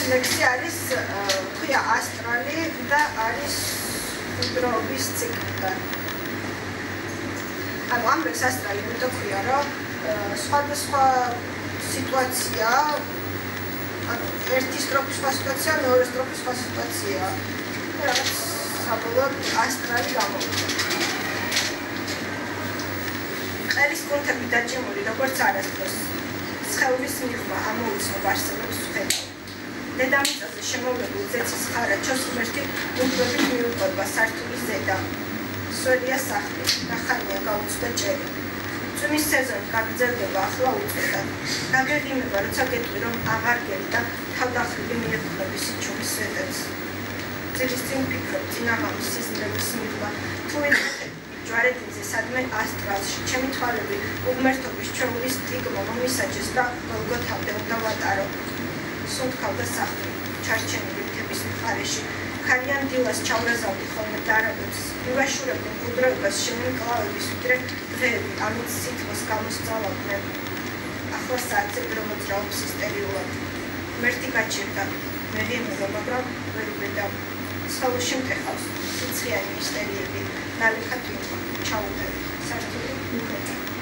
ლექსი არის ქვია ასტრალი და არის დროების ციკლთან. ანუ ამ ლექსს ასტრალი იმიტომ ქვია, რომ სხვადასხვა სიტუაცია, ანუ ერთი სტროფის სხვა სიტუაცია, მეორე სტროფის სხვა სიტუაცია. რაღაც საბოლოოდ ასტრალი გამოვიდა. ყელის კუნთები დაჭიმული, როგორც არასდროს სხეულის მიღმა ამოუცნობ არსებობს ვხედავ. დედამიწაზე შემოვლებულ ზეცის ხარა ჩოს ღმერთი მუქლებით მიუყვება სართულის ზედა. სველია სახლი, ნახანია გაუწდა ჭერი. წვიმის სეზონი გაგრძელდება ახლა უწყვეტად. გაგერდიმება, როცა გეტყვი, რომ აღარ გელი და თავდახრილი მიეღწვები სიჩუმის სვეტებს. ძილის წინ ვფიქრობ, წინაღამის სიზმრების მიღმა. თუ ვიტყვი ჯვარედინზე სადმე ასტრალში, ჩემი თვალები უღმერთობის ჩვეულის სტიგმა მომისაჯეს და გოლგოთამდე უნდა ვატარო. სუნთქავდა სახლი, ჩარჩენილი მთების მხარეში. ქარიან დილას ჩავრაზავდი ხოლმე დარაბებს. მივაშურებდი მყუდროებას შემენკლავების ვიდრე დღეები, ამით სითბოს გამოსწავლავდნენ. ახლა საათზე დრო მოძრაობს ისტერიულად. ღმერთი გაჩერდა, მე ვიმეღო, მაგრამ ვერ უბედავ. სხეულში მტეხავს სიცხიანი მისტერიები, ნალექად ვიყო, ჩაუღები, სართული უღედა.